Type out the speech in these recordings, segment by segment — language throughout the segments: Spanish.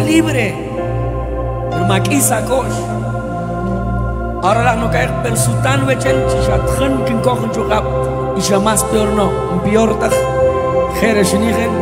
libre. Pero maquisa coch. Ahora la no cae per sultan vechen chatjan kin cochen chugap. Y ya más peor no, peor taj. Jereshinigen.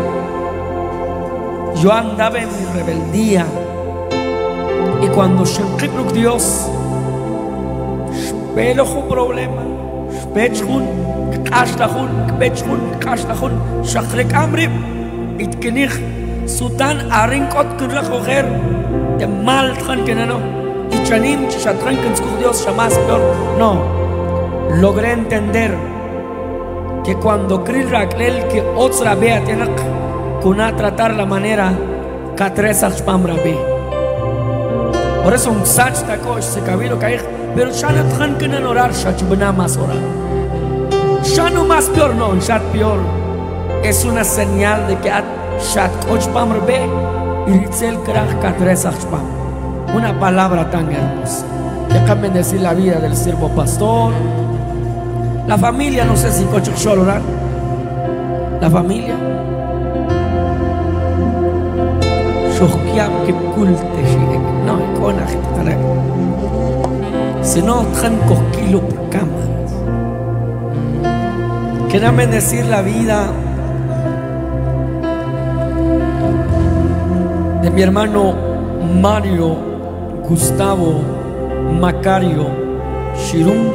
Yo andaba en mi rebeldía. Y cuando Shemkipruk Dios, Shpelo un problema, Shpechun, Kashlahun, Kpechun, Kashlahun, Shakrek Amrib, Itkenich, Sultan Arinkot Kurlajoger, de Maltran Kenano, y Chanim, Chatran Kenskur Dios, jamás peor. No, logré entender que cuando Kril Raklel, que otra vea tenak, kuna tratar la manera, Katresach Pamrabe. Por eso un sach takosh se cabilo caer, pero ya no tran que no orar, ya chubna más orar. Ya no más peor no, ya peor. Es una señal de que ya coch pamrbe y ritzel krach katresach pam. Una palabra tan hermosa. Déjame decir la vida del siervo pastor. La familia, no sé si coch solo orar. La familia. Shokiam que culte shirek. No, con agitarar. Si no, tranco kilo por cama. Quiero bendecir la vida de mi hermano Mario Gustavo Macario Shirum,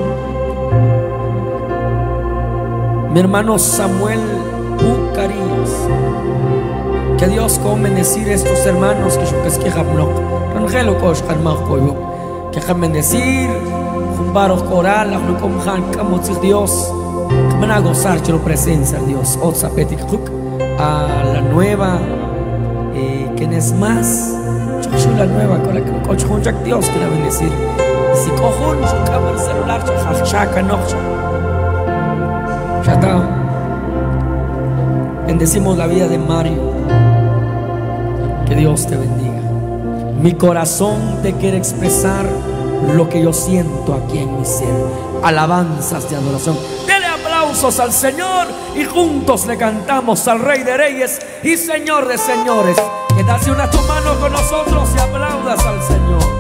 mi hermano Samuel Bucarías. Que Dios con bendecir estos hermanos que yo pesqué jamloc. Angelo kosh kanmach koyo. Que han bendecir, jumbaros coral, la lucom han camotzig Dios. Que van a gozar de la presencia de Dios. Otsa petik a la nueva, ¿quién es más? Yo la nueva con la que coch junjak Dios que la bendecir. Y si cojon su cámara celular, chacha noche. Ya está. Bendecimos la vida de Mario. Que Dios te bendiga. Mi corazón te quiere expresar lo que yo siento aquí en mi ser. Alabanzas de adoración. Dele aplausos al Señor y juntos le cantamos al Rey de Reyes y Señor de Señores. Que das una tu mano con nosotros y aplaudas al Señor.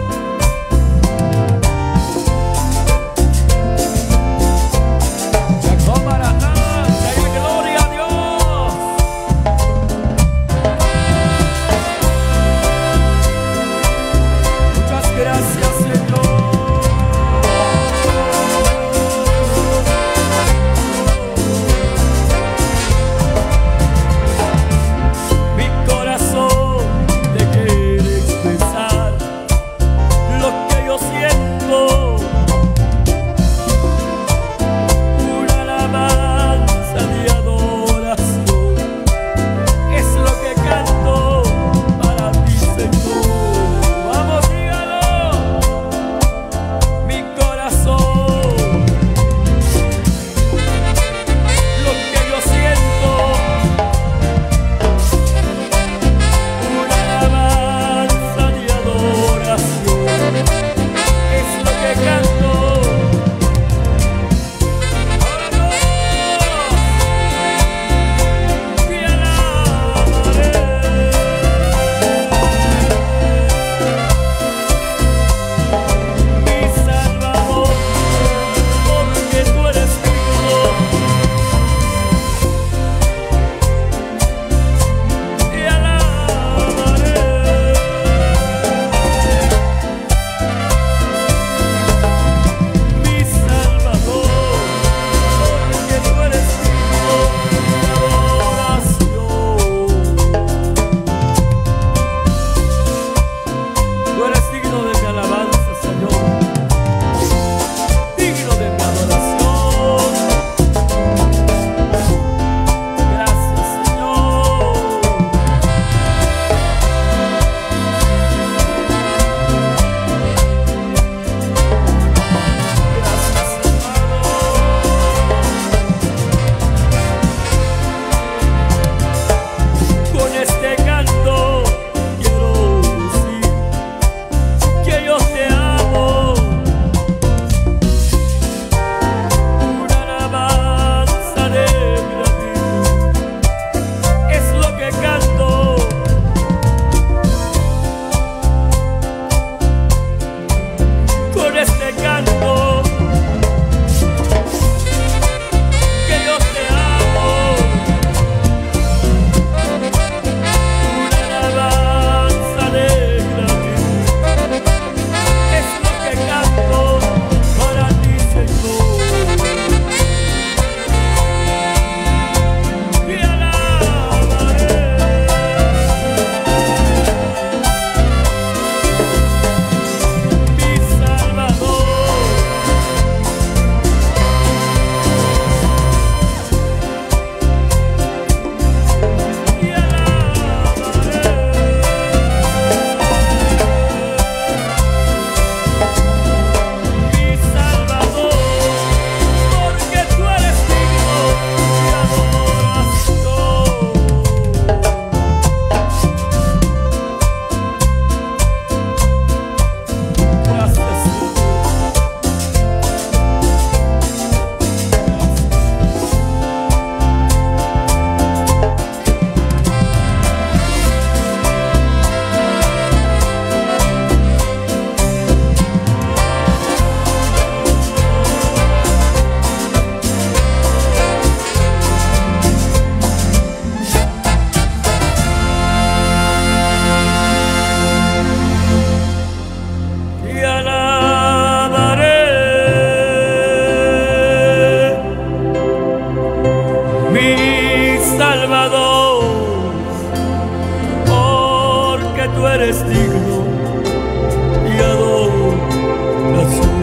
tú eres digno y adoración.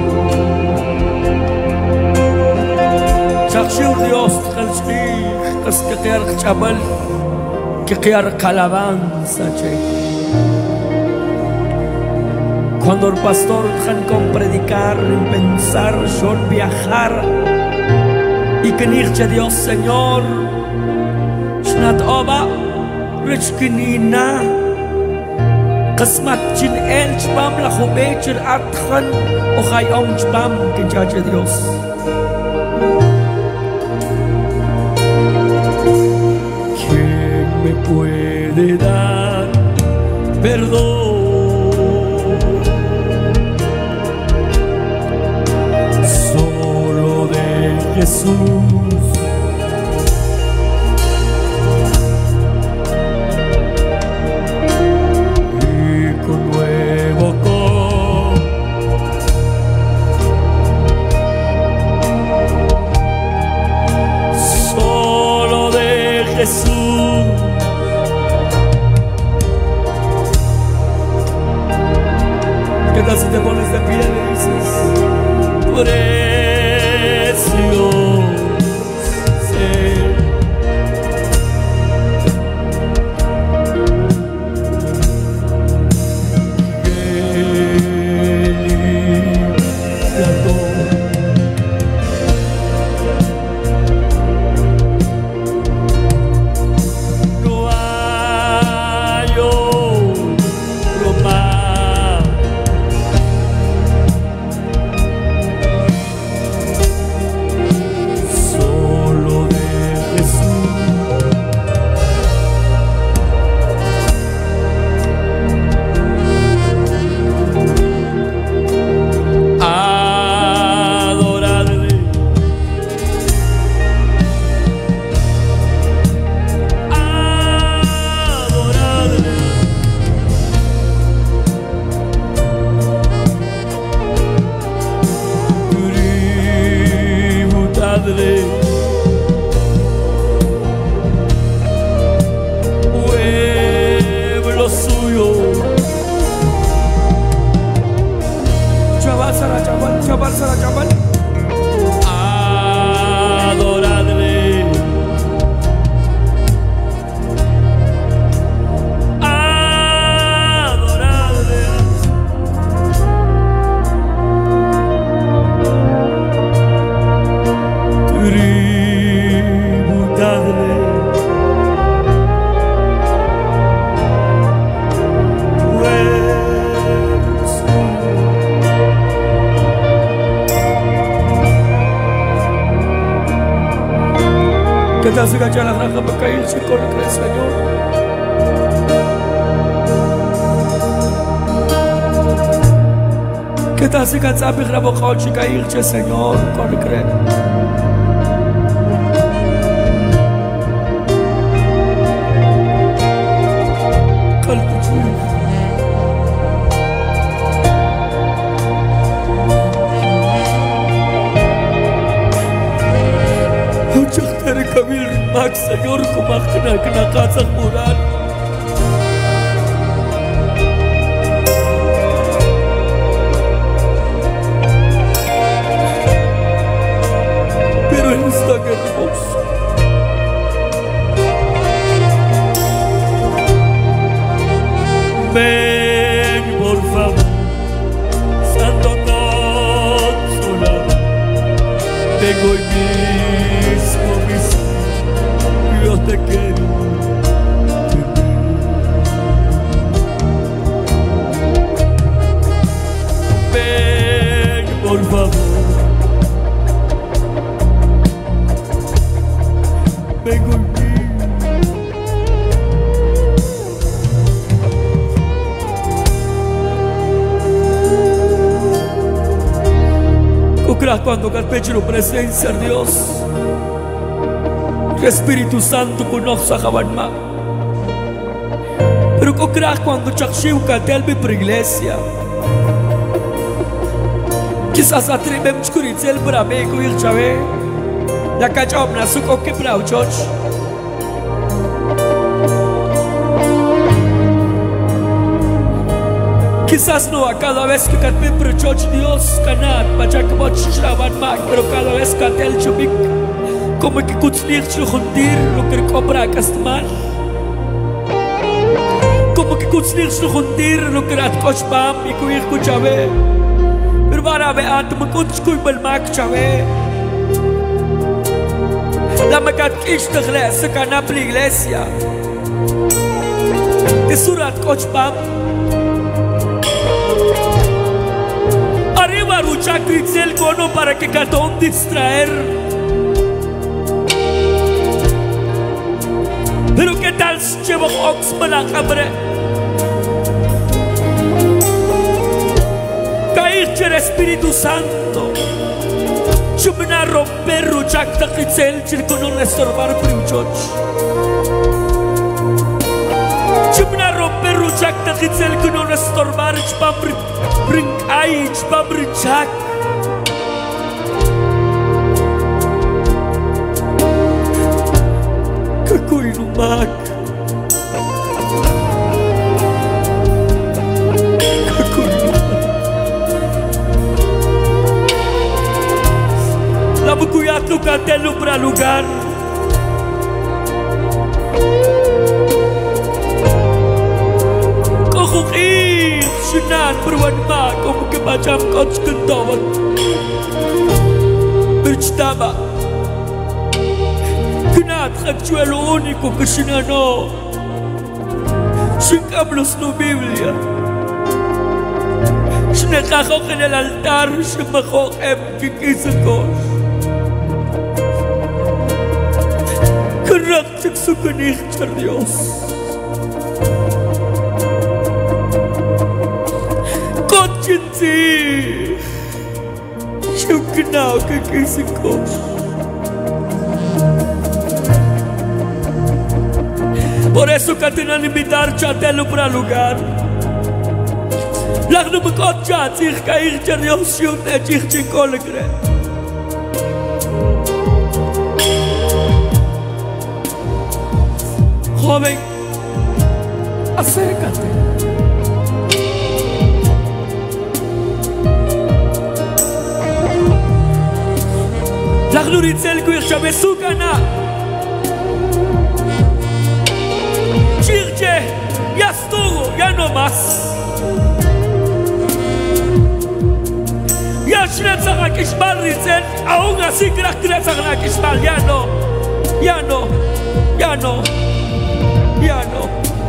Chachur Dios, que quear chabal, que quear calabanza, cuando el pastor dejan con predicar, pensar, son viajar, y que niche Dios Señor, shnat oba, richkinina, qismat chin el chbam la khubechir atkhan, o khayom chbam que jaje Dios. ¿Quién me puede dar perdón? Solo de Jesús. Y con nuevo solo de Jesús. ¿Qué tal si te pones de pie y dices, precioso ser? Pueblo suyo, chaval, adoradle, adoradle, tributadle. ¿Qué tal si gacha la granja para caerse con el Señor? ¿Qué tal si gacha para caerse caerse Señor con el Señor, como que casa moral. Pero Él está hermoso. Ven, por favor, Santo Consolador, vengo hoy mismo, yo te quiero. Ven, por favor. Ven conmigo. Cuando carpeche la presencia de Dios, el Espíritu Santo conoce a Jabanma. Pero cuando chakchiu catelbe por iglesia, quizás atrevemos a decir para mí que el chave, la cachao na su coque para o church. Quizás no a cada vez que me prechoch Dios canat, pacha que moch shraban mag, pero cada vez que el chubik, como que kutzlich shluchundir, lo que cobra castman. Como que kutzlich shluchundir, lo que rat kochbam, y kuir kuchabe. Pero para ver a tu kuch kuibel mag chabe. La magat kishta iglesia, canap la iglesia. De surat kochbam. Arriba rucha critzel cono para que catón distraer. Pero qué tal si llevo ox para la cabre. Caer el Espíritu Santo. Chumena romper rucha critzel chircono estorbar priuchoch. Chumena romper rucha critzel cono estorbar chpamri. Bring age, babri chak. Kakoy lumak. Kakoy lumak. Labo kuyat lugar telo para lugar. Kokukir. Sinan berwarna como que macam kau kentawan bercitama kenat actual único que sinano singamos no Biblia sinakaho en el altar simaho que kisakos kerak ceksukanih cer Dios. Gente, eu que não que esse coxo. Por isso que tenho que invitar chatelo para lugar. Lá no mercado já tinha cair de reunião de gente colegre. Jovem, acércate. אנחנו נצא עכשיו בסוכנה צ'ירצ'ה יסטורו ינומס יש נצח הקשבל ריצל ההוג הסיק רק נצח הקשבל ינו ינו ינו ינו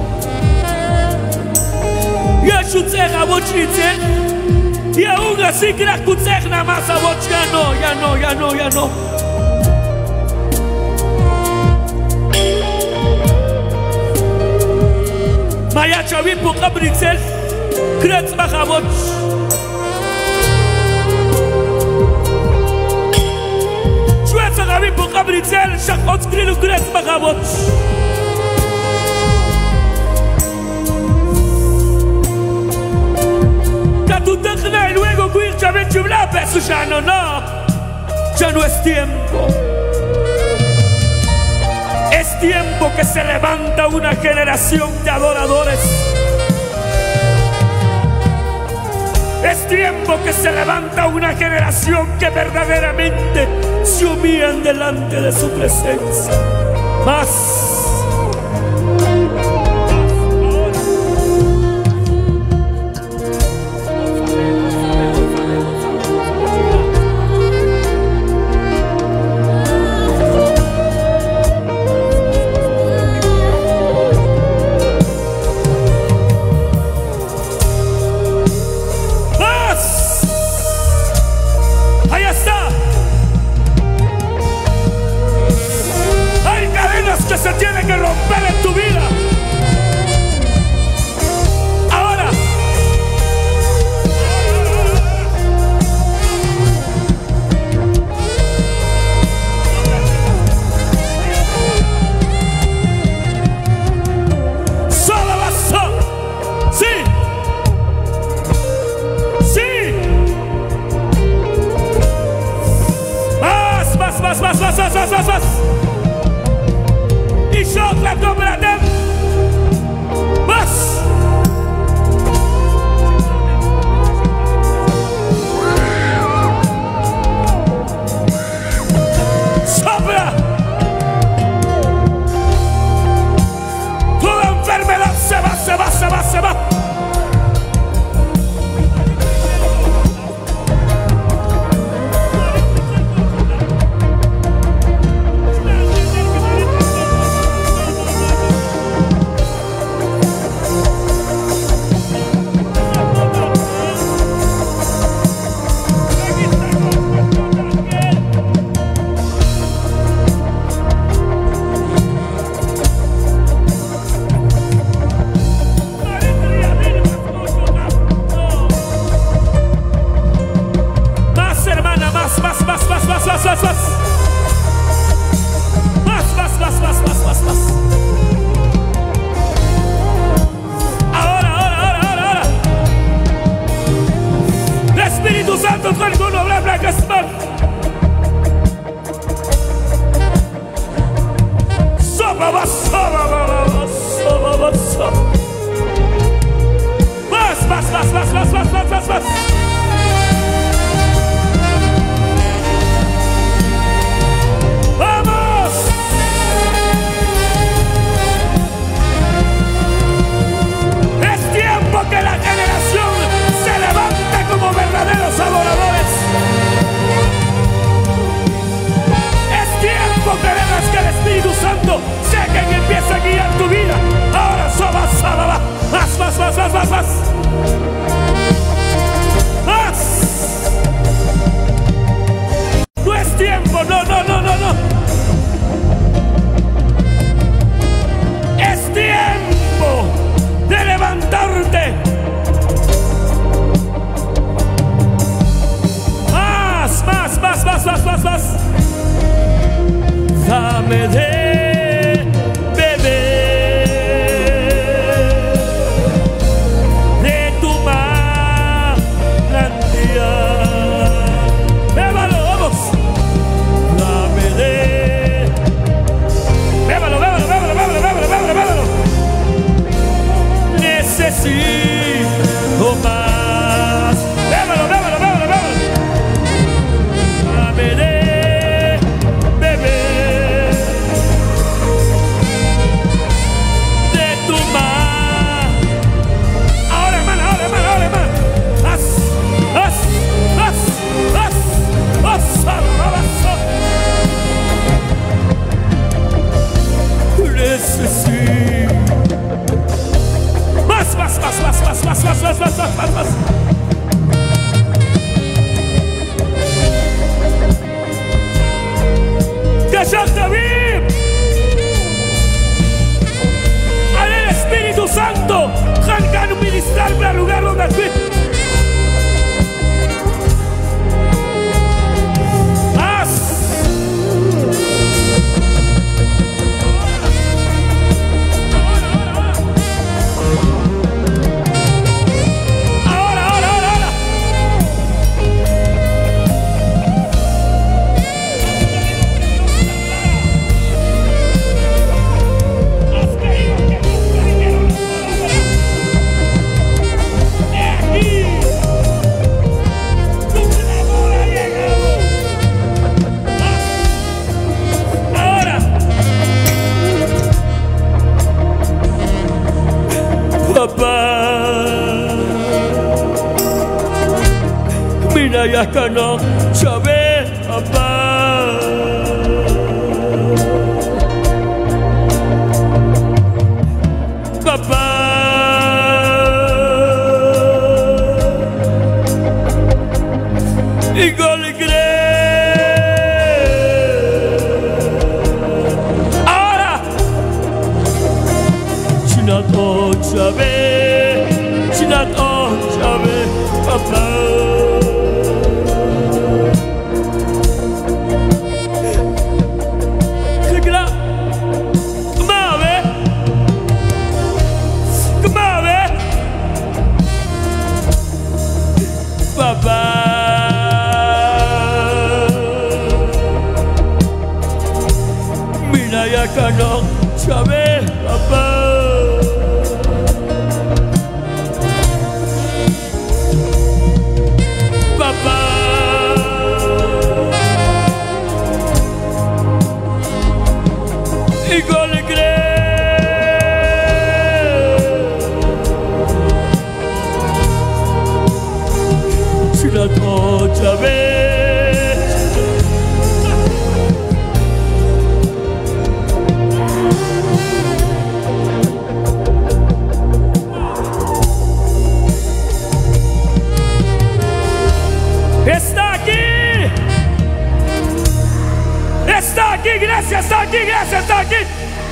יש וצח אבות שניצל ההוג הסיק רק קוצח נמס אבות ינו ינו ינו ינו Maya Chavi pour Brixel, Kretz Machabot. Chouette Chavi pour Brixel, Chachot Skril ou Kretz Machabot. Quand tout est là, luego cuir Chavi Chubla, peso ya no, ya no es tiempo. Es tiempo que se levanta una generación de adoradores. Es tiempo que se levanta una generación que verdaderamente se humillan delante de su presencia. Más. Se tiene necesito más. Bébelo, bébelo, bébelo, bébelo. Dame de beber de tu mar. Ahora, hermano, ahora, hermano, ahora, hermano. Haz, haz, haz, haz, haz, necesito más, más, más, más, más, más, más, más, más, más, más. Que ya te vi al Espíritu Santo arrancando ministrar para el lugar donde estoy. Mira ya que no sabe, papá. Papá. Y gol ahora. Chinato sabe, Chinato sabe, papá. Papá, mira ya que no sabe, papá. Papá, y gol otra vez. Está aquí. Está aquí, iglesia, está aquí, iglesia, está aquí.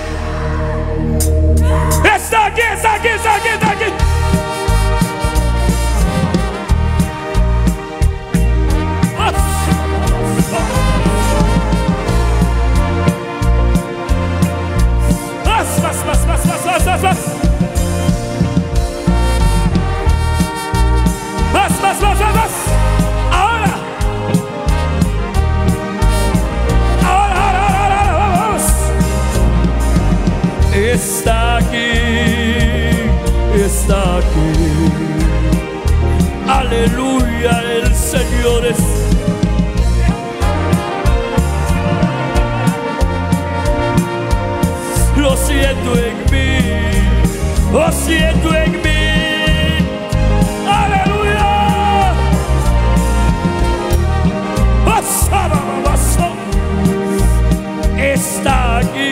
Está aquí, está aquí, está aquí, está aquí. Más, ahora. Ahora, vamos. Está aquí, está aquí. Aleluya, el Señor es. Lo siento en mí, lo siento en mí. Aleluya. Está aquí,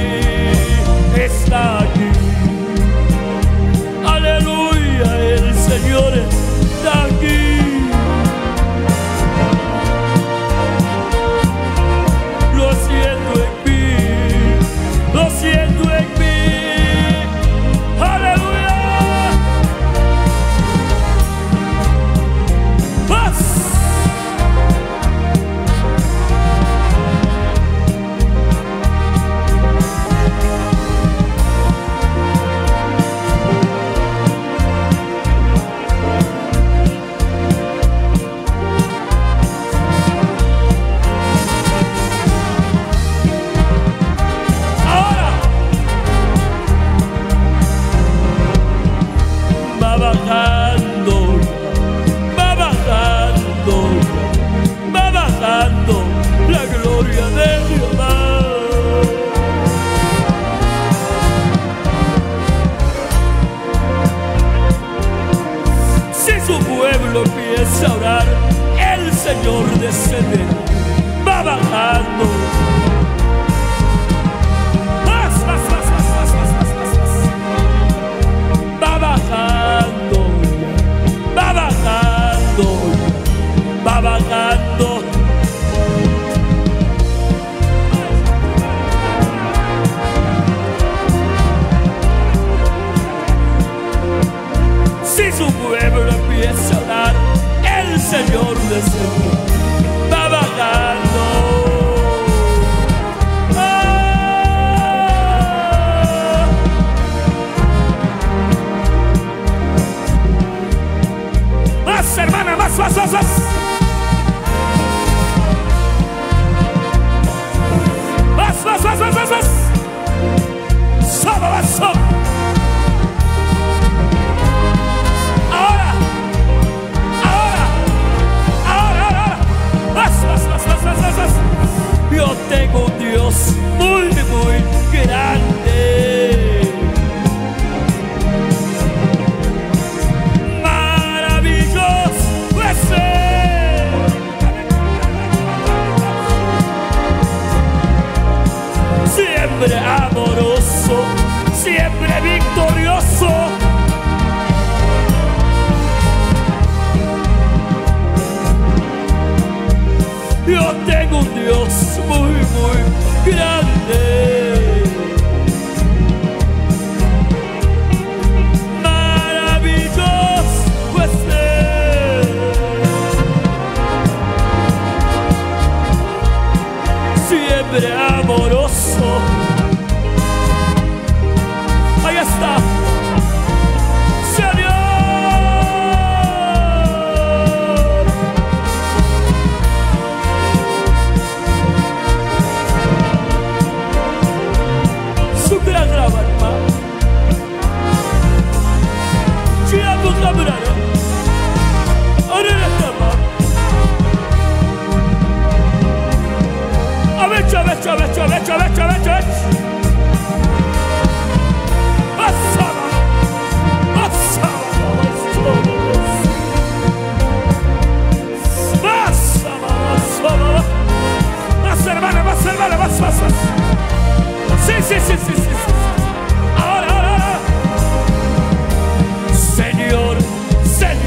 está aquí. Aleluya, el Señor está aquí. Lo siento en mí, lo siento en mí. Aleluya. su pueblo empieza a orar, el Señor descendió, va bajando. Más, hermana, más. Más. Soba. Ahora. Más. Yo tengo un Dios muy grande. Maravilloso es Él. Siempre amoroso, siempre victorioso. Yo tengo un Dios muy grande. Maravilloso es Él. Siempre amoroso. Ahí está. Señor. Su gran grava, hermano. Girando la brana. Ahora la cama. Avecha. Más, hermana, más. Sí. Ahora. Señor.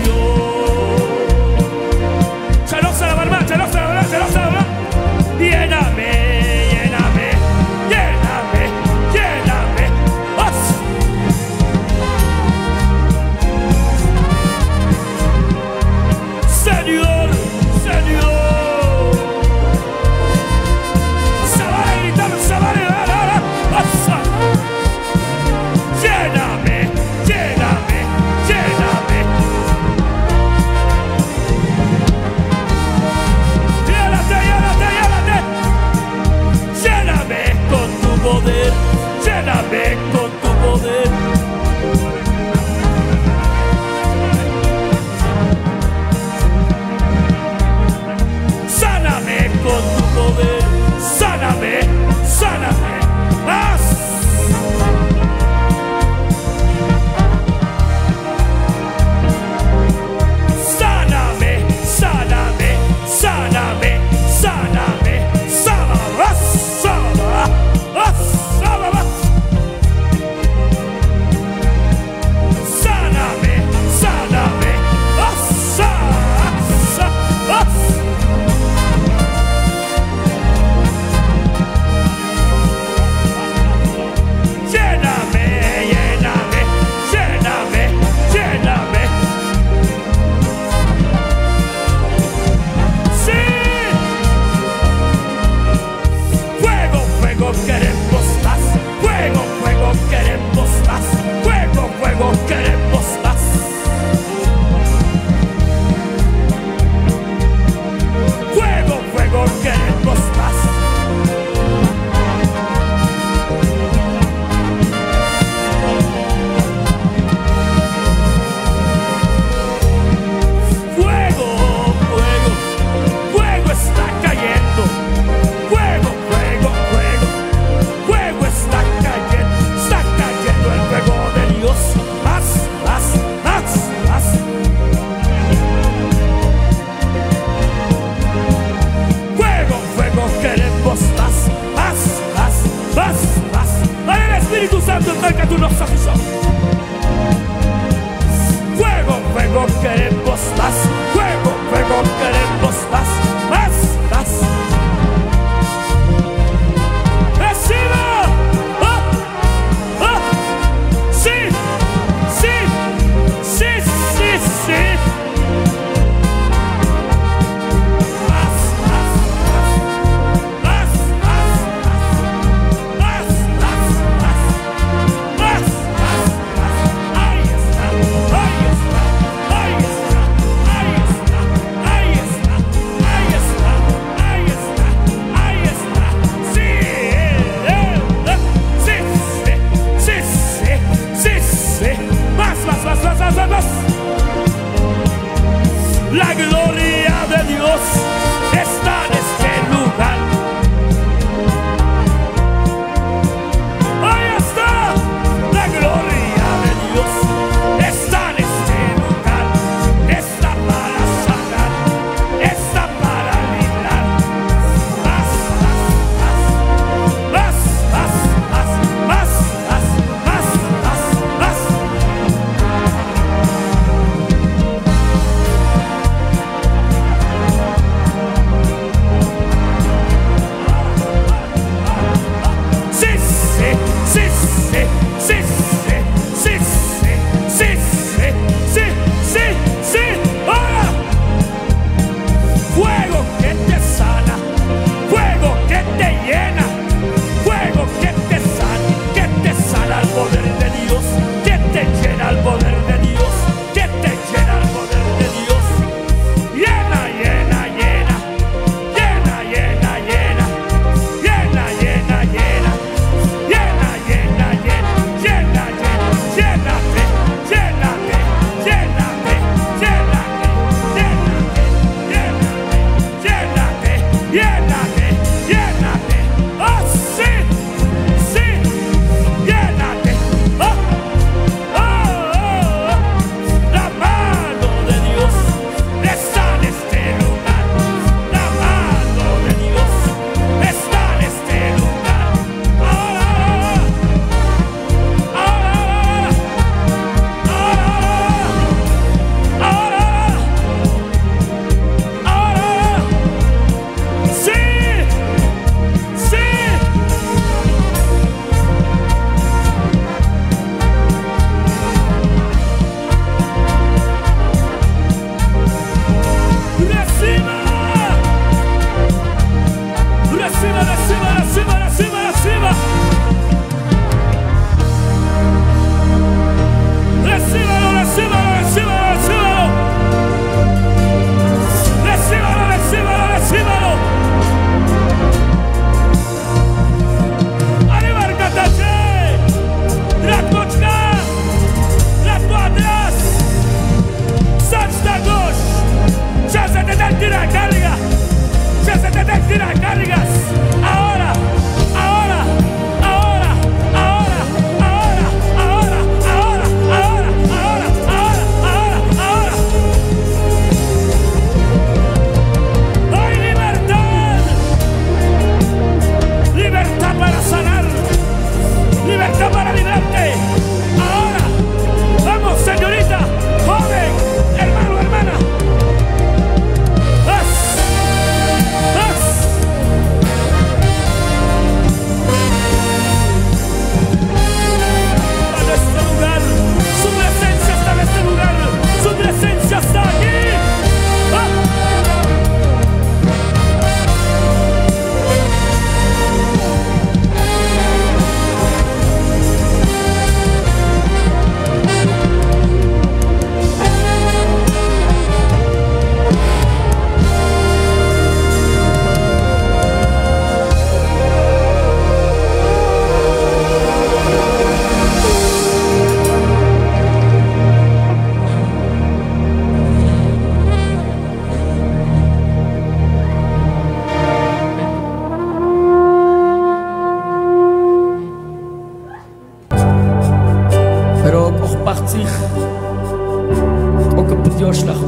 Dios la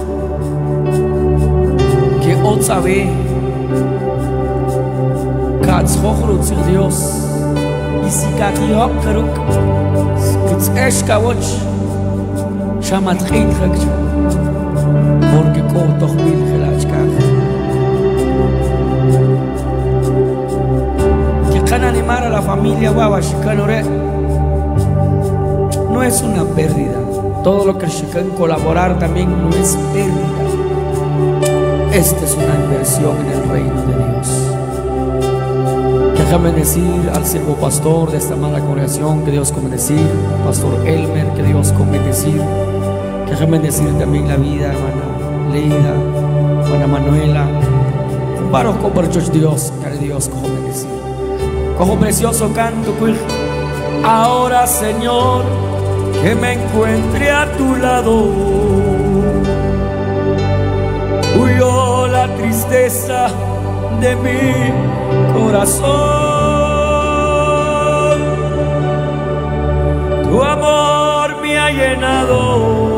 que otra vez Katz hochrutzig Dios y si Katio karuk Kitz eshkawach Shamat khintrak porque kotoch bil khelachkach que can animar a la familia Wabash Kanore no es una pérdida. Todo lo que Shekan colaborar también no es pérdida. Esta es una inversión en el reino de Dios. Déjame decir al siervo pastor de esta mala congregación, que Dios come decir, Pastor Elmer, que Dios come decir. Déjame decir también la vida, hermana Leida, hermana Manuela. Baruch por Dios, que Dios come decir. Cojo precioso canto, ahora Señor, que me encuentre a tu lado. Huyó la tristeza de mi corazón. Tu amor me ha llenado.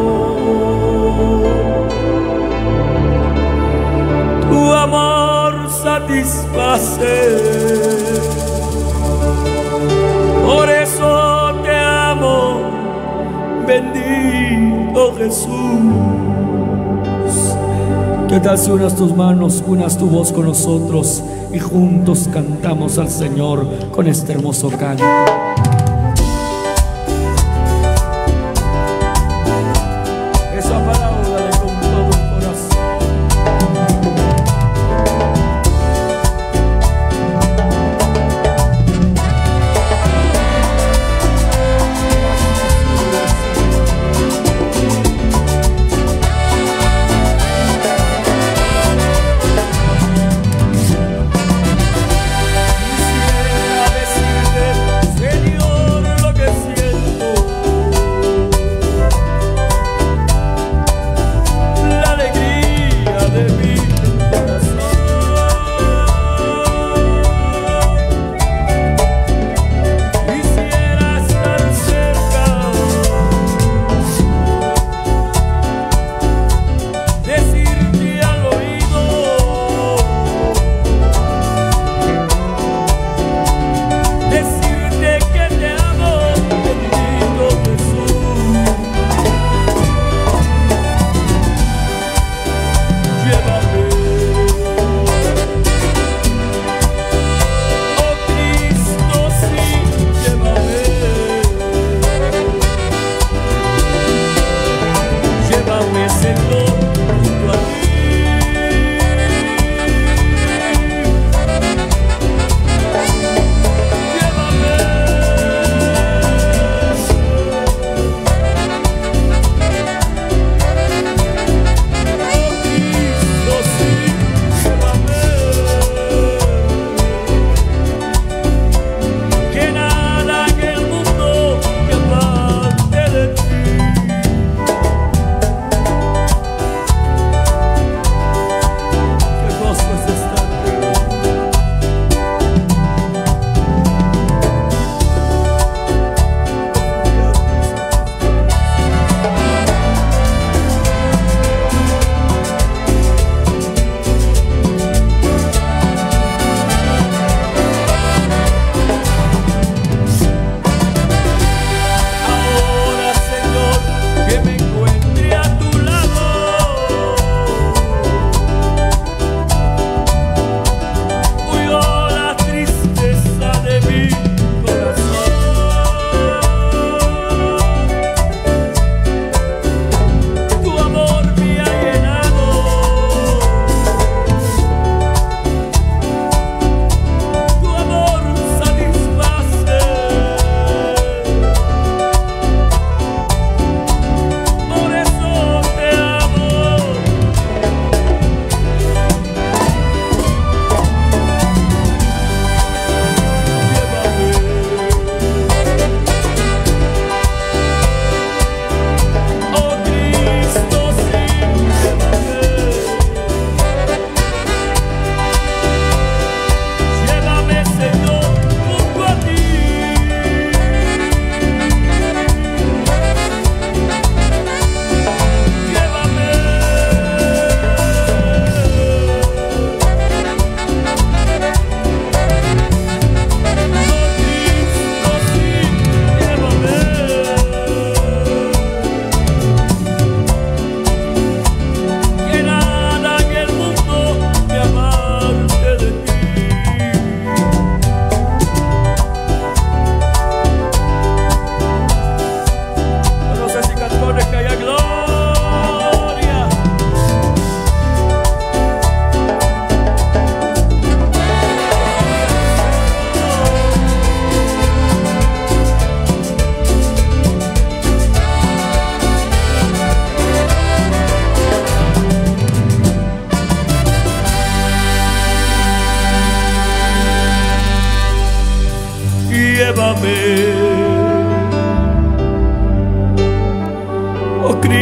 Tu amor satisface. Por eso te amo, bendito Jesús. ¿Qué tal si unas tus manos, unas tu voz con nosotros y juntos cantamos al Señor con este hermoso canto? Esa palabra de con todo el corazón.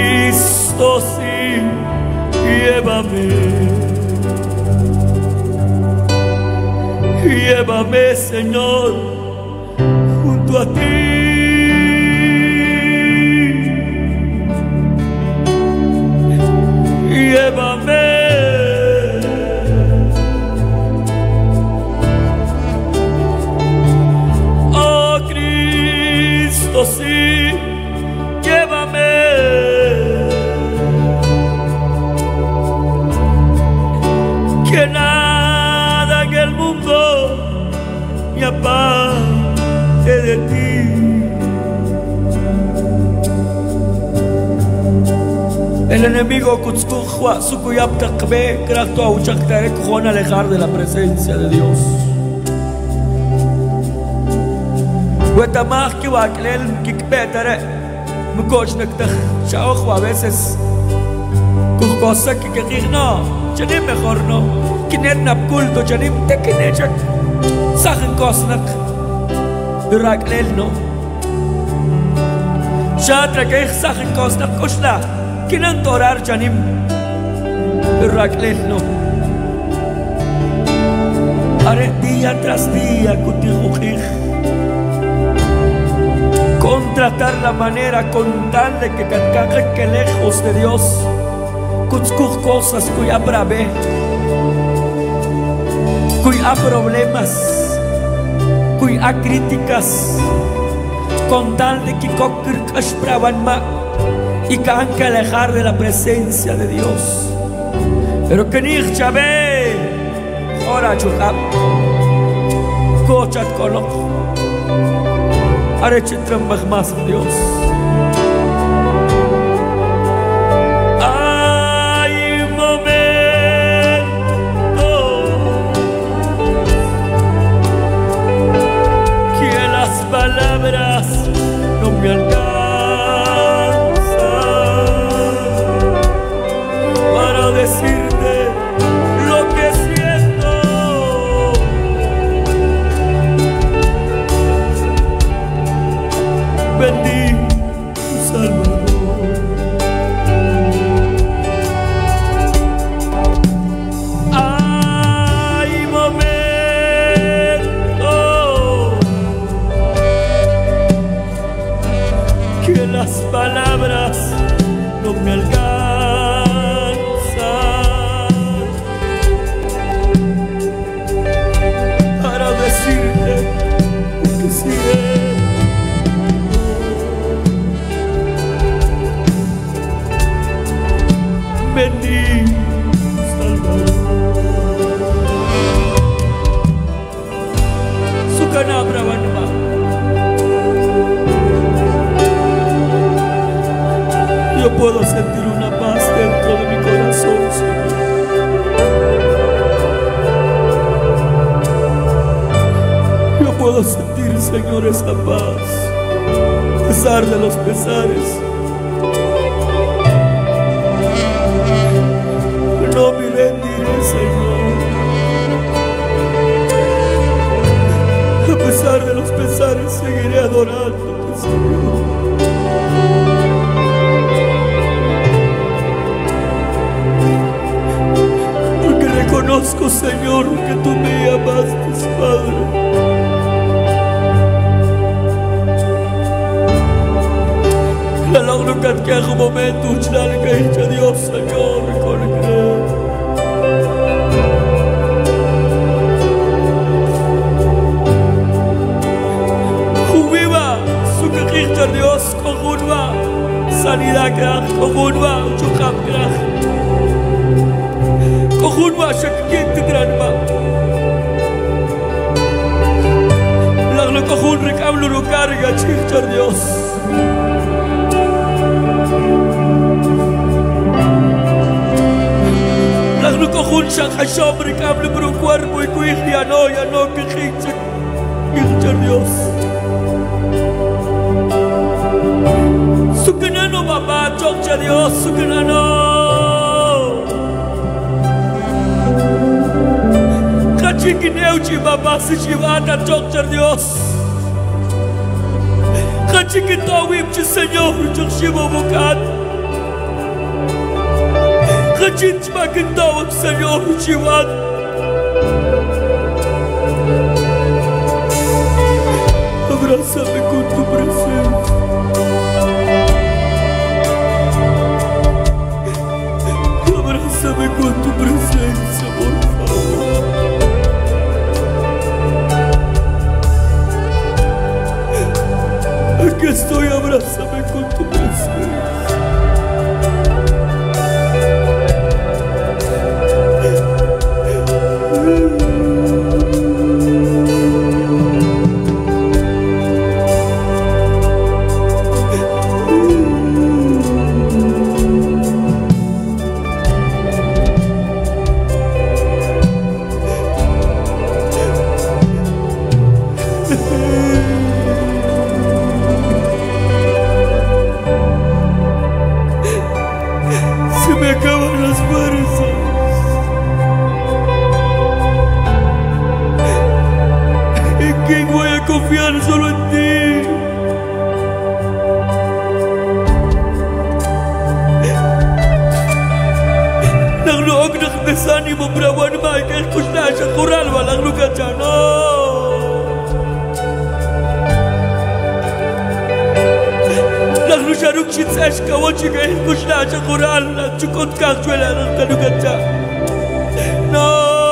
Cristo, sí, llévame. Llévame, Señor, junto a ti. Llévame. Oh Cristo, sí, llévame. Que nada en el mundo me aparte de ti. El enemigo Kutzkuchua Sukuyab Takbe Krachto Auchaktarek Juan alejar de la presencia de Dios. Huetamach que va a creer que petere me coach nectar chao a veces con cosas que no chani mejor no que net culto chani te que nechak sachen cosnak raklel no chatra que sachen cosnak kushla que no torar chani raklel no are día tras día kutijujij contratar la manera con tal de que cancaje que lejos de Dios kutzkuch cosas cuya brave cuya problemas cuya críticas con tal de que kokir kashpravan ma y canca alejar de la presencia de Dios pero que ni chabe ora chukab kochat kolok haré chitram más Dios. Hay momentos que las palabras no me alcanzan para decirte lo que siento. Bendito Salvador. Hay momentos que las palabras no me alcanzan para decirte lo que siento. Bendito Salvador. Su canabra vanma. Yo puedo sentir una paz dentro de mi corazón, Señor. Yo puedo sentir, Señor, esa paz, a pesar de los pesares. No me rendiré, Señor. A pesar de los pesares, seguiré adorándote, Señor. Porque reconozco, Señor, que tú me amaste, Padre. La logro que en un momento, que Dios, Señor, reconozco. Dios kohunwa sanidad krach kohunwa chukam krach kohunwa shakit granma laglo kohun rekablo lo carga chichar Dios laglo kohun shak hasham rekablo pro cuerpo y cuij ya no que chichar Dios. Sukanano Baba Chokcha Dios Sukanano Kachikineuchi Baba Sishivata Chokcha Dios Kachikintawim Chi Señor Chokshibo Bukat gente que estava o Senhor chivado. Abraça-me com tua presença. Abraça-me com tua presença, por favor. Aqui estou e abraça-me com tua presença. Se me acaban las fuerzas. ¿En quién voy a confiar? Solo en ti. Naglo ognak desánimo brawan mai que escuchasha coral balaglo cachano. Naglo sharuk chitsash kawachi que escuchasha coral la chukot kachuela naglo cacha. No.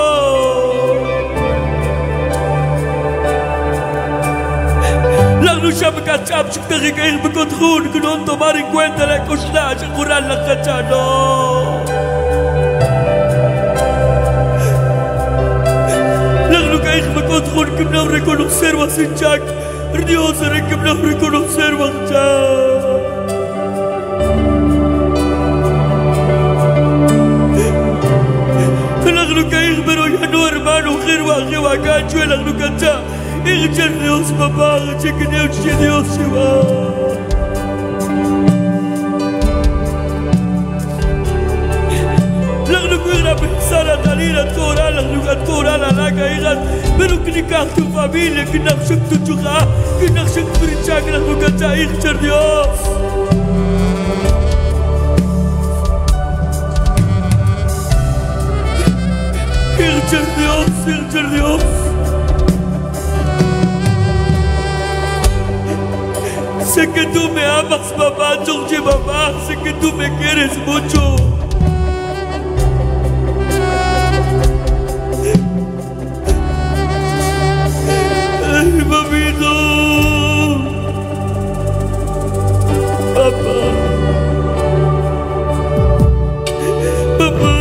Naglo shab kachab chikta que ir becontrol que no tomar en cuenta la escuchasha coral la cachano. Control que no reconocer más en Jack, Dios haré que no reconocer más Jack. La gluca pero ya no hermano, gerba, lleva gacho, la gluca ya. Dios papá, cheque Dios se va. La pensar a salir a Torah, la Torah, la caída, pero que ni cada tu familia, que no se tu chuja, que no se tu richa, que no se tu hijo Dios. Hijo Dios. Sé que tú me amas, papá, George, papá, sé que tú me quieres mucho. Papito, papá, papá,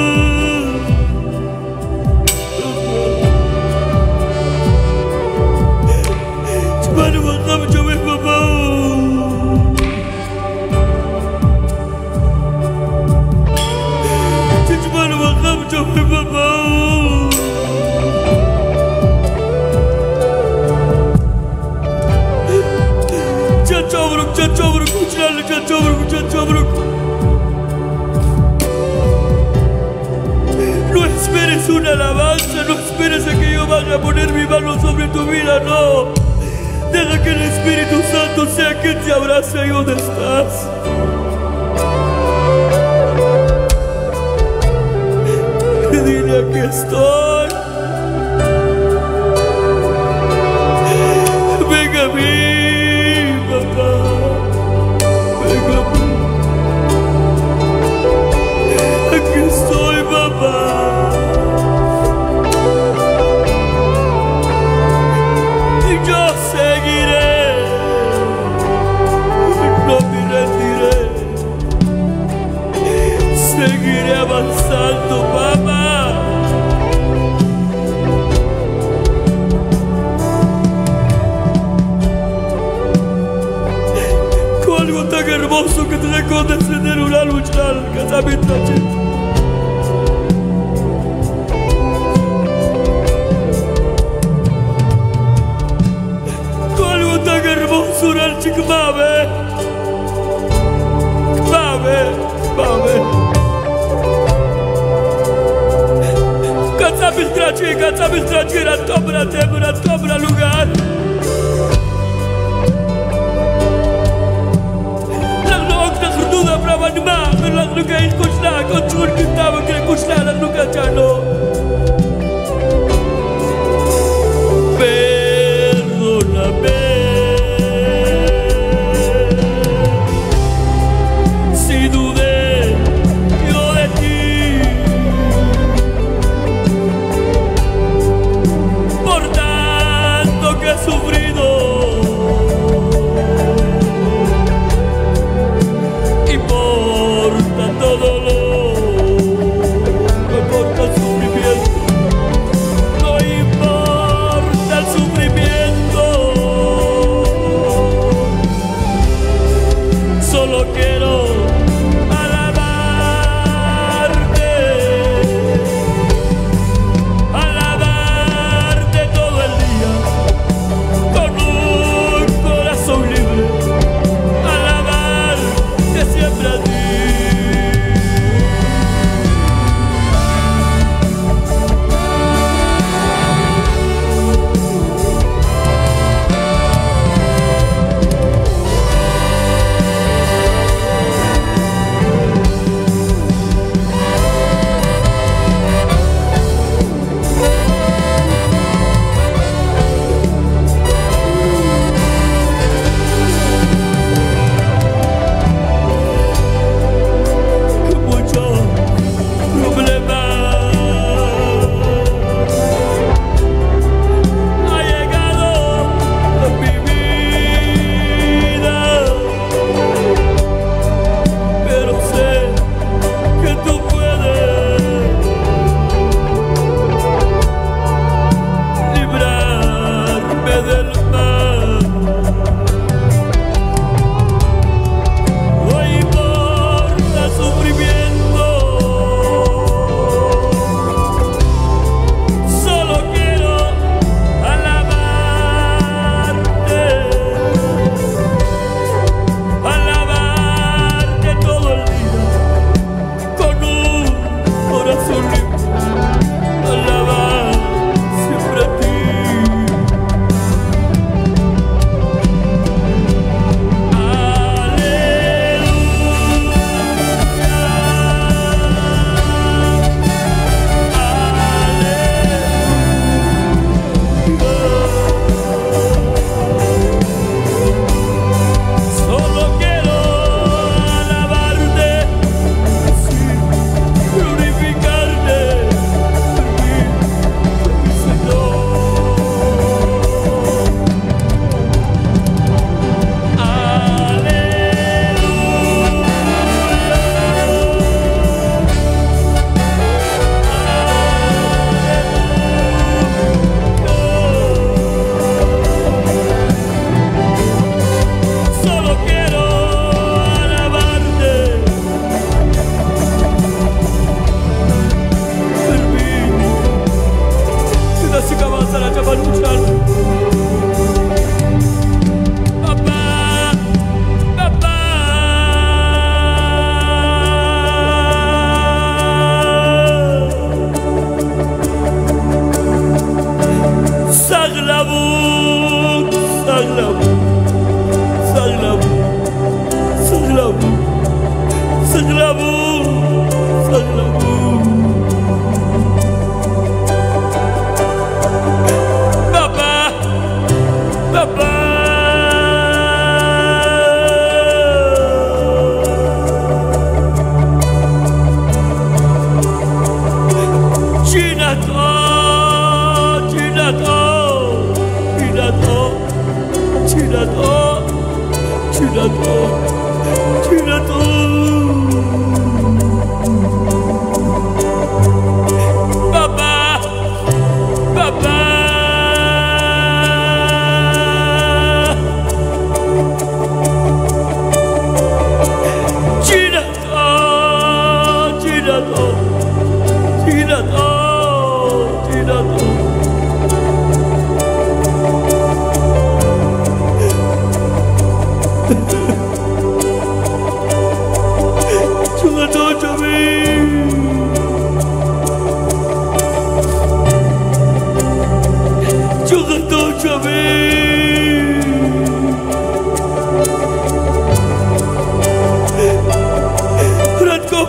chumano bakam chome papá, chumano bakam chome papá. No esperes una alabanza, no esperes a que yo vaya a poner mi mano sobre tu vida, no. Deja que el Espíritu Santo sea quien te abrace ahí donde estás. Dile, aquí estoy. Venga a mí. Aquí estoy, papá. Y yo seguiré, no me rendiré. Seguiré avanzando, papá. Algo tan hermoso que te dejó descender una lucha al casamiento. Algo tan hermoso al chikmave. Kmave. Casamiento era tobra lugar. Brava nima, la que escucha con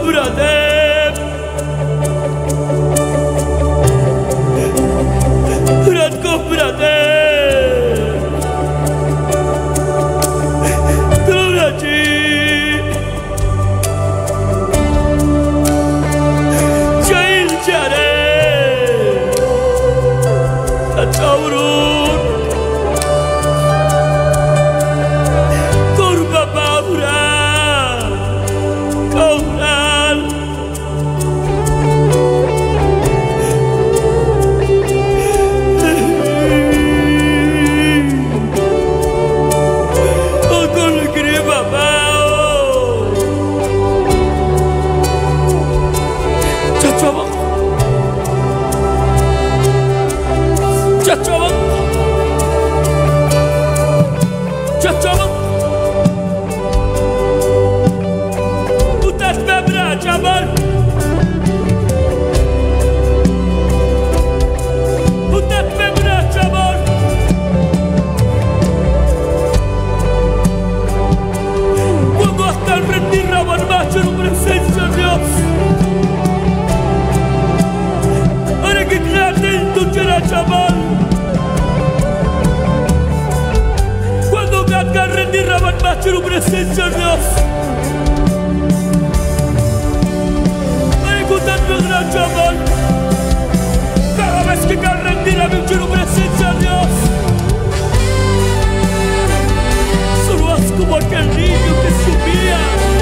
Bradem Radko Bradem Troraci Jail Jare Ataurun Kurba Baura Kauran Ogol Griba Bao Chachaba Chachaba Chachaba Utas Bebra Jabal Utas Bebra Jabal Cuando hasta el rendir Raban Macho en presencia de Dios Ahora que grande en tu chera Jabal Cuando Gadga rendir Raban Macho en presencia de Dios Chaval, cada vez que cal rendir a mi presencia de Dios, solo haz como aquel niño que subía,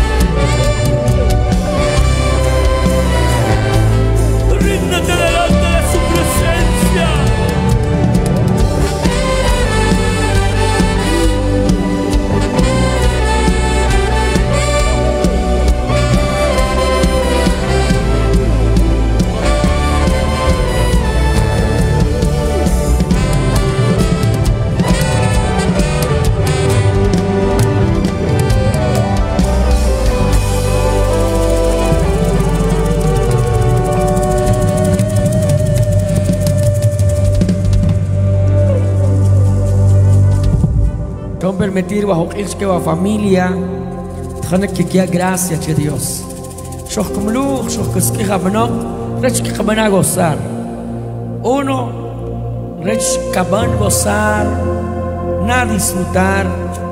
ríndete delante de su presencia. Don't permitir bajo que va familia, tienes que dar gracias a Dios. Yo como luz, yo que es que cabano, rech que cabana gozar. Uno, rech caban gozar, nada disfrutar.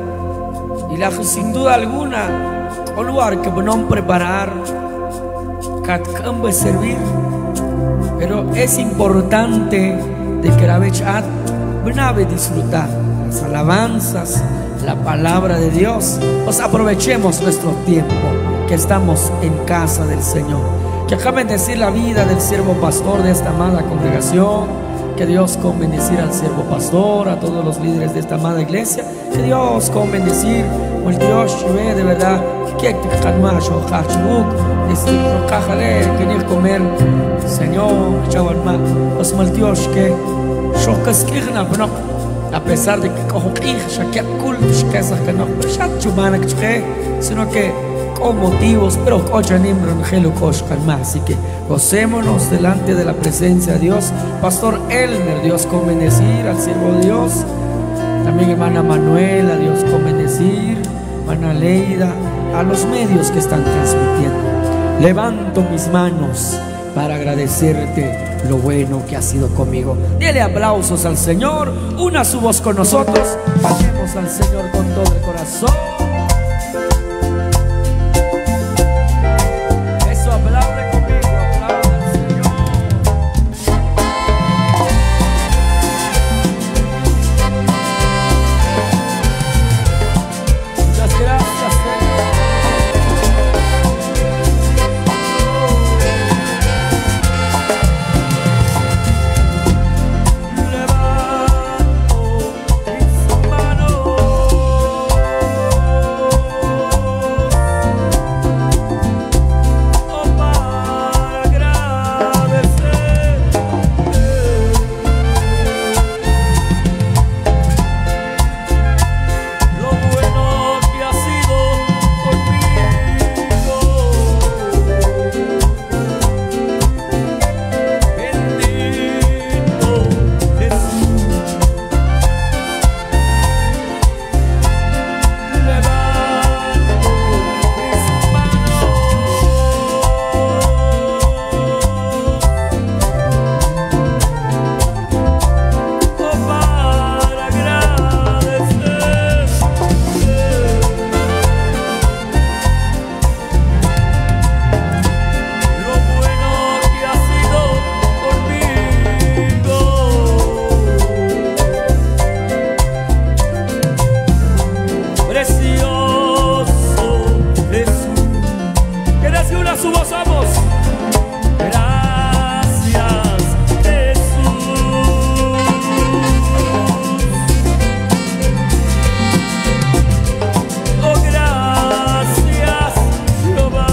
Y la sin duda alguna, un lugar que van preparar, cat cambio servir. Pero es importante de que la vechat venave disfrutar. Las alabanzas, la palabra de Dios, pues aprovechemos nuestro tiempo que estamos en casa del Señor. Que acá bendecir la vida del siervo pastor de esta amada congregación, que Dios con bendecir al siervo pastor, a todos los líderes de esta amada iglesia, que Dios con bendecir, el Dios ve de verdad, que te calmacho, cachuk, decir, que ni comer, Señor, chaval, pues mal Dios que yo casquirna, pero a pesar de que cojo que no sino que con motivos, pero así que gocémonos delante de la presencia de Dios. Pastor Elmer, Dios con bendecir al siervo de Dios, también hermana Manuela, Dios con bendecir, hermana Leida, a los medios que están transmitiendo. Levanto mis manos para agradecerte lo bueno que ha sido conmigo. Dile aplausos al Señor, una su voz con nosotros, cantemos al Señor con todo el corazón. Eso, aplaude conmigo, aplaude al Señor. Muchas gracias, Señor. Levanto mis manos vamos. Gracias, Jesús. Oh, gracias, Jehová.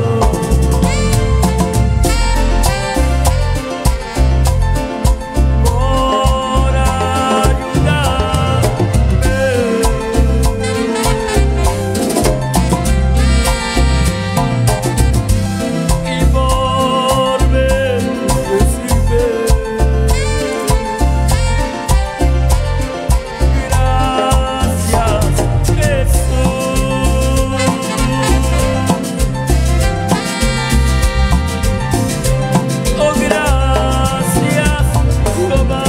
Por ayudarme y por bendecirme. Gracias, Jesús. Oh, gracias, Jehová,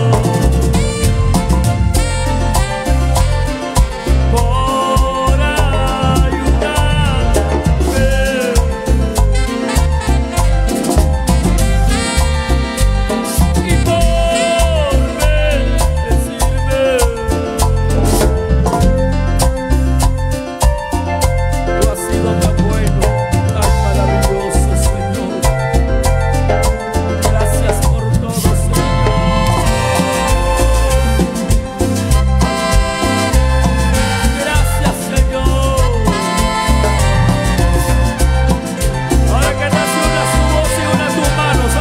por ayudarme y por bendecirme. Tú has sido tan bueno, tan maravilloso, Señor. Gracias por todo, Señor. Gracias, Señor. Ahora que nace una su voz y una tus manos,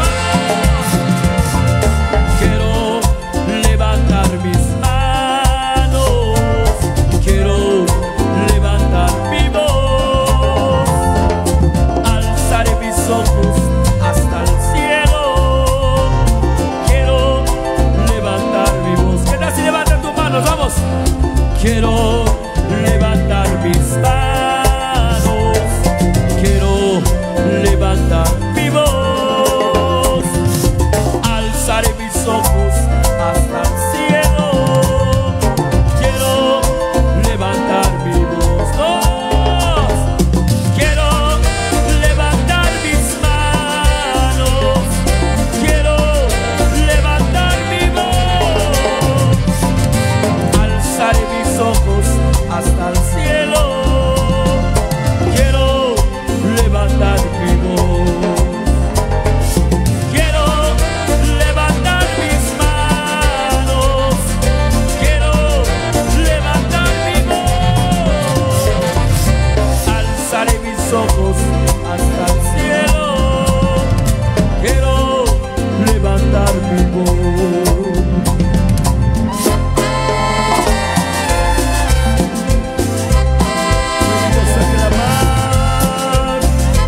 quiero levantar mis manos, quiero levantar mi voz, alzaré mis ojos hasta el cielo, quiero levantar mi voz. ¿Qué tal si levantan tus manos? Vamos. Quiero levantar mis manos, quiero levantar mi voz, alzaré mis ojos hasta el cielo, quiero levantar mi voz. Dos. Quiero levantar mis manos, quiero levantar mi voz, alzaré mis ojos hasta el cielo, quiero levantar mi voz. Quiero levantar mis manos, quiero levantar mi voz, alzaré mis ojos hasta el cielo, quiero levantar mi voz. Venimos a clamar,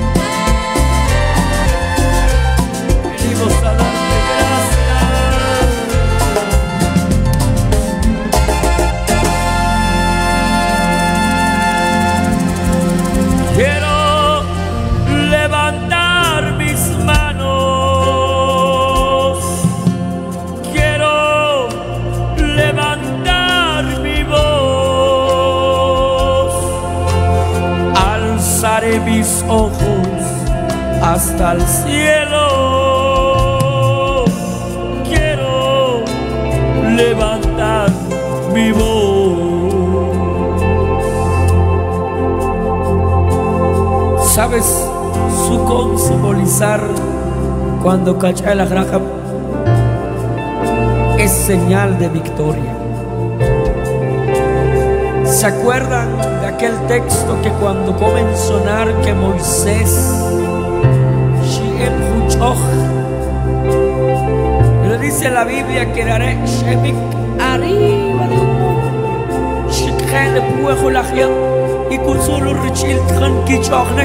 venimos a darte gracias. Quiero levantar mis manos, quiero levantar mi voz, alzaré mis ojos hasta el cielo, quiero levantar mi voz. ¿Sabes su con simbolizar cuando cacha la granja? Es señal de victoria. ¿Se acuerdan de aquel texto que cuando comienza a sonar que Moisés le dice la Biblia que daré Shemik arriba de un Shikhen puejo la gente y con solo Richil Kichognek?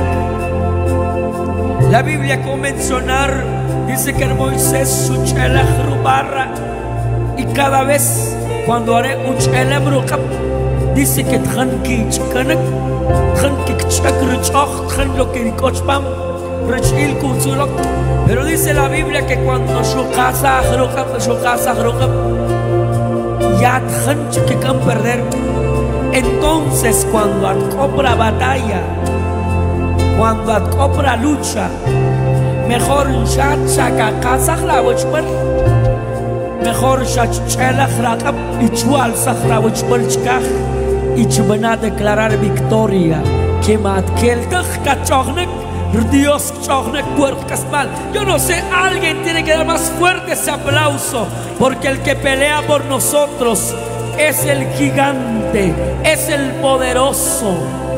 La Biblia comienza a sonar, dice que Moisés su chelach rubarra, y cada vez cuando haré un chelem rukab, dice que tjan kichkanek, tjan kichak ruchoch, tjan lo que cochpam, Richil kunsulok. Pero dice la Biblia que cuando su casa rukab, ya tjan que can perder. Entonces cuando adcopra batalla, cuando adcopra lucha, mejor chacha casa la wachpar, mejor chachela rakab y chual sahra wachpar chkaj y chbana declarar victoria que matkel taj kachognek Dios, yo no sé, alguien tiene que dar más fuerte ese aplauso, porque el que pelea por nosotros es el gigante, es el poderoso.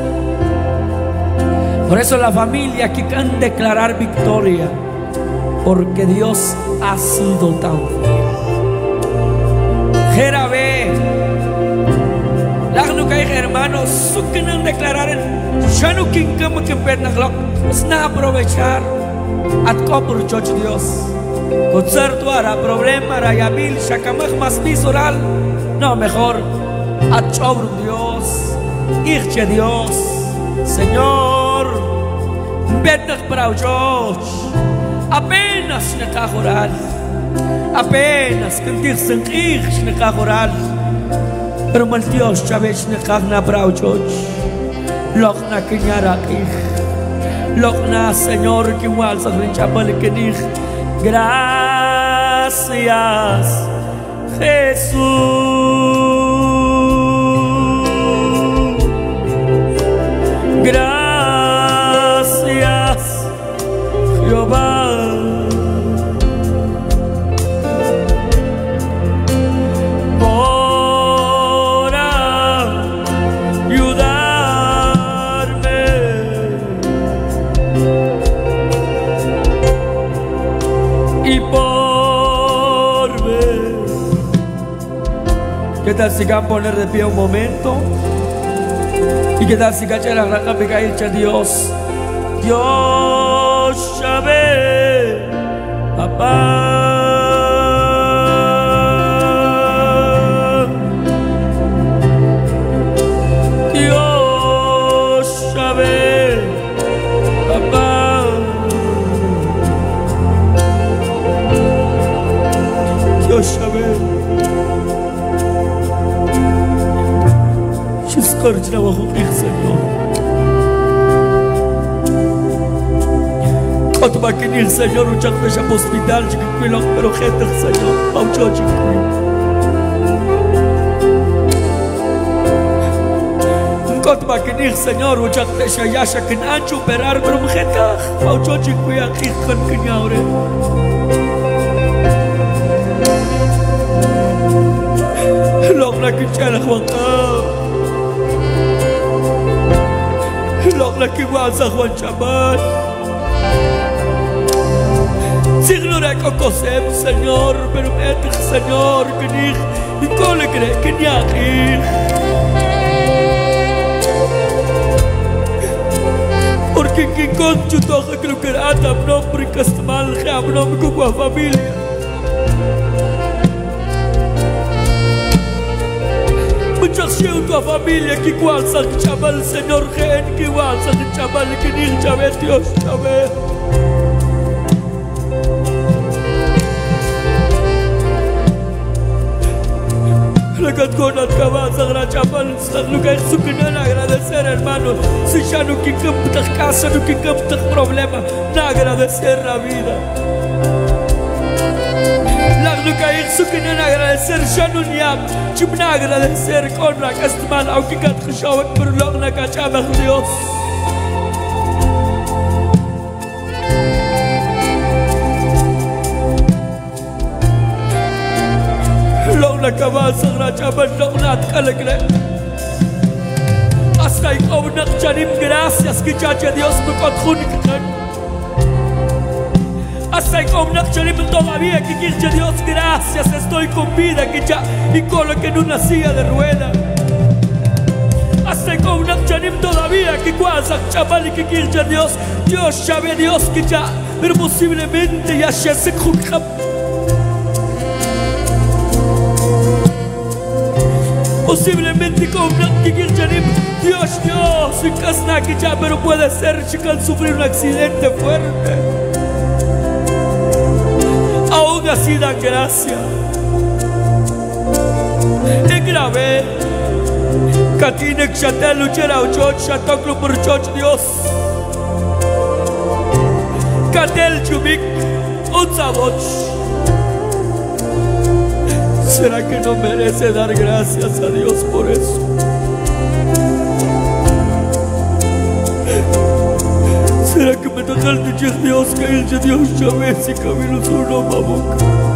Por eso la familia aquí can declarar victoria, porque Dios ha sido tan fiel. Jerabe, hermanos, suquinan declarar en Shanukin como que pernaglo, es na aprovechar at copur choch Dios. Concierto ara problema rayabil shakamach más oral. No, mejor at chobru Dios, irche Dios, Señor, betach para George. Apenas nekah oral, apenas kentir sentir nekah oral. Pero mal Dios, chavech nekah na para George. Lokna kinyara ich, lokna Señor que igual sa rinchapal que dich. Gracias, Jesús. Gracias, Jehová. Por ayudarme. Y por ver. ¿Qué tal si van a poner de pie un momento? ¿Y qué tal si cacha la raja pega y echa Dios? Dios sabe, papá. Dios sabe, papá. Dios sabe. Scorgina bajo el Señor. Cuando va a venir el Señor, un chaco de hospital, chiquillo, pero gente del Señor, paucho chiquillo. Cuando va a venir el Señor, un chaco de yasha que ancho operar, pero gente, paucho chiquillo, aquí con quiñaure. Logra que chela Juanca. Logra que guasa Juan Chamal. Siglo de Cocosem, Señor, pero mete, Señor, que ni y cole cree que ni aquí. Porque quien conchu toja que lo que era nombre que está mal, que nombre como a familia. Tu familia que igual se llama el Señor Gen, que igual se llama el que ni llame Dios llame. La canción acaba de llama el lugar su que no agradecer, hermano. Si ya no que capta casa, no que capta problema, no agradecer la vida. Su que no agradecer, ya no ni am, no agradecer con la castimal, aunque cat que show por lo que cachaba Dios. Lo que acaba de rachar, lo que alegre. Hasta y como no chanim gracias que ya Dios me conjunta. Hasta como no todavía que quiere Dios gracias, estoy con vida que ya y con lo que en una silla de rueda. Hasta como no todavía que cuasa chaval y que quiere Dios, Dios sabe Dios que ya, pero posiblemente ya se junta. Posiblemente como no que quiere Dios, y casna que ya, pero puede ser que al sufrir un accidente fuerte. Aún así dan gracia. Es grave. Katine Chatel Uchera Uchot Chatoklo por Choch Dios. Katel Chubik Utzaboch. ¿Será que no merece dar gracias a Dios por eso? ¿Será que me toca el de Dios que el de Dios Chávez y Camilo Zurdo Maboca?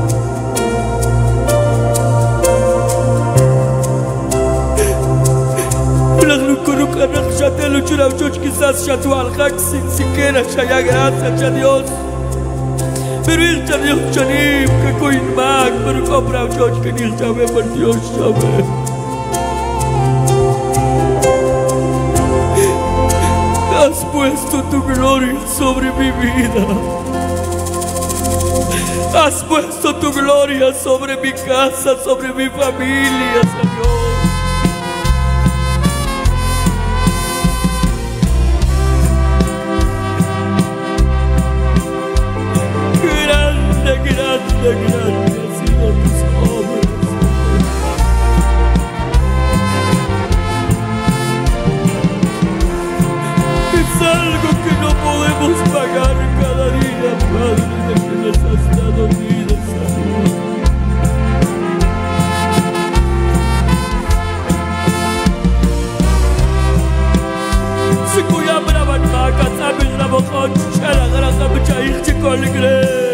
Ya lo churao choch quizás ya tu alhax sin siquiera ya gracias a Dios. Pero el ya Dios chanim que coin mag pero compra choch que ni ya ve por Dios sabe. Has puesto tu gloria sobre mi vida. Has puesto tu gloria sobre mi casa, sobre mi familia, Señor. Grande ha sido tus obras. Es algo que no podemos pagar cada día, Padre, de que nos has dado vida, Señor. Si cuya bravan maca, sabes la boca, chara, grasa, mucha irte con la iglesia.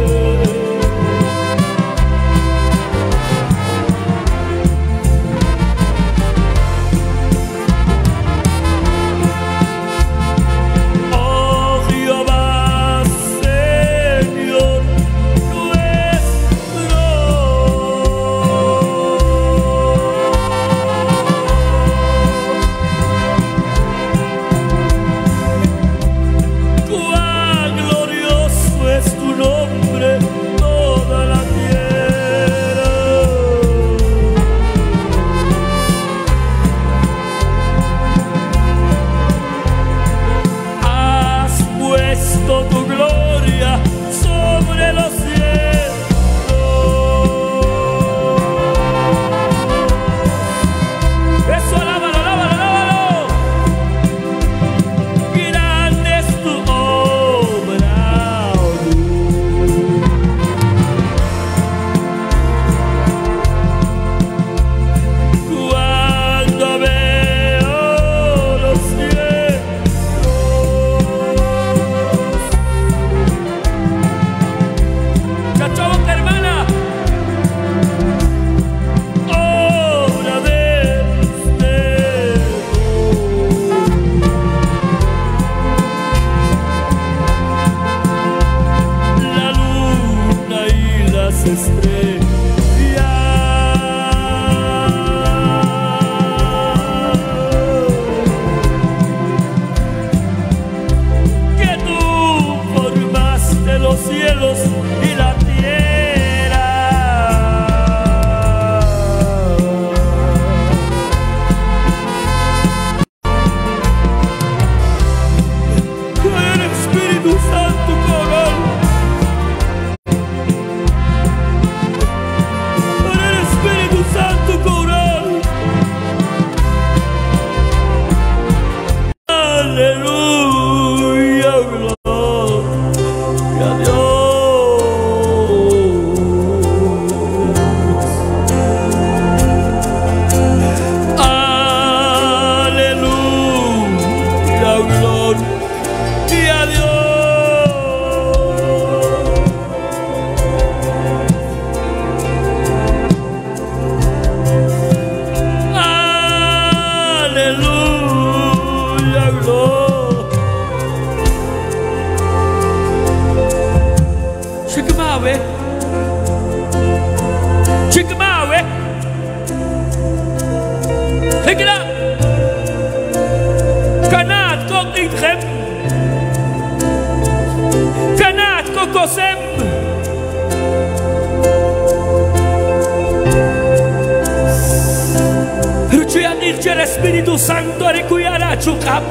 El Espíritu Santo recuidará tu cap.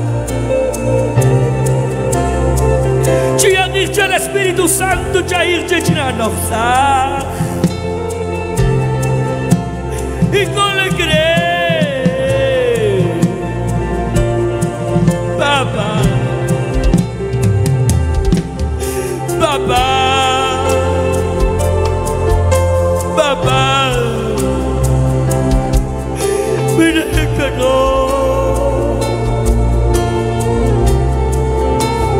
Chia dice el Espíritu Santo ya irte chinanofsa. Y con le cree. Papá. Papá. Papá. Mira que no.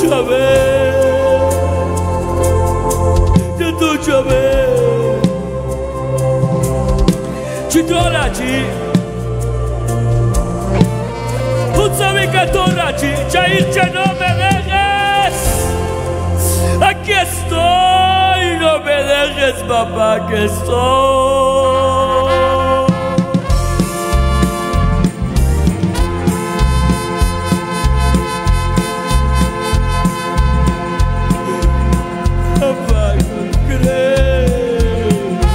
Aquí estoy, no me dejes, papá, que estoy. Papá, no crees.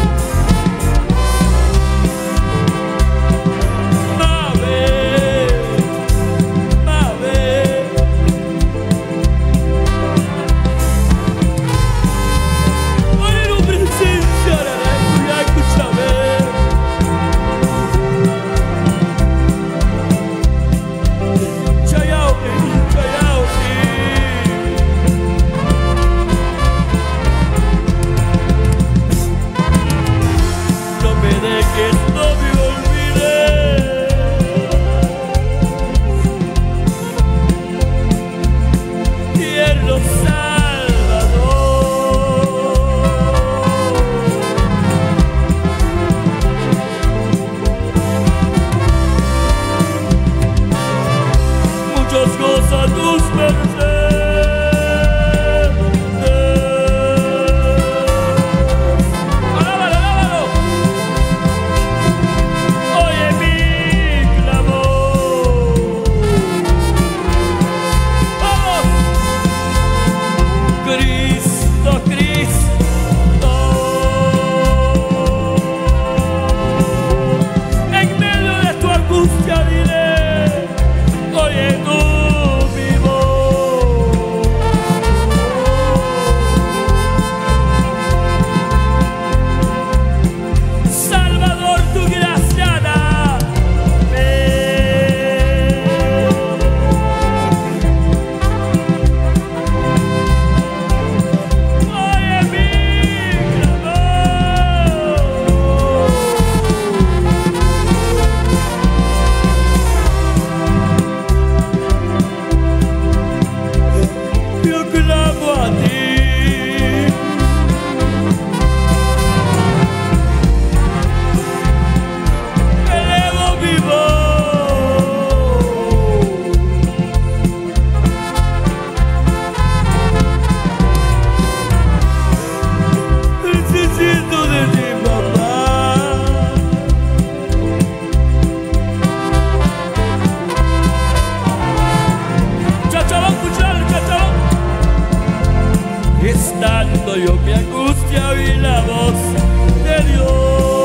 Yo mi angustia oí la voz de Dios.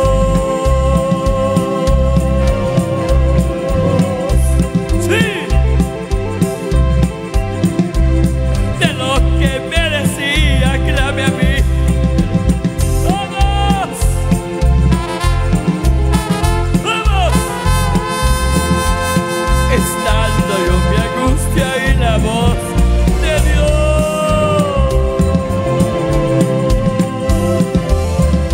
Sí, de lo que me decía, clame a mí. ¡Vamos! ¡Vamos! Estando yo mi angustia oí la voz de Dios.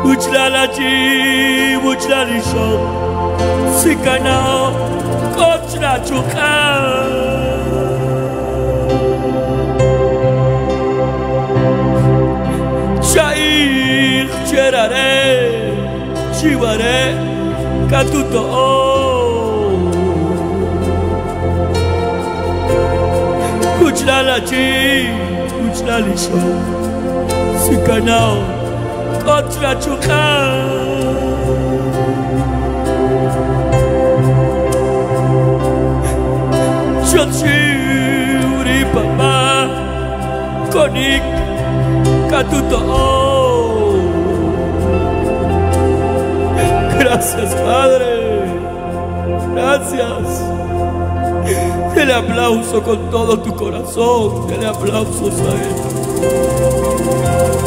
Uchlalachi, uchlalisho, sikanao, kochla chuka. Shaikh cherare, chivare, katuto. Uchlalachi, uchlalisho, sikanao. Otra chuka Chotsuri papa Konik Katuto. Gracias, Padre. Gracias. Dele aplauso con todo tu corazón. Dele aplausos a Él.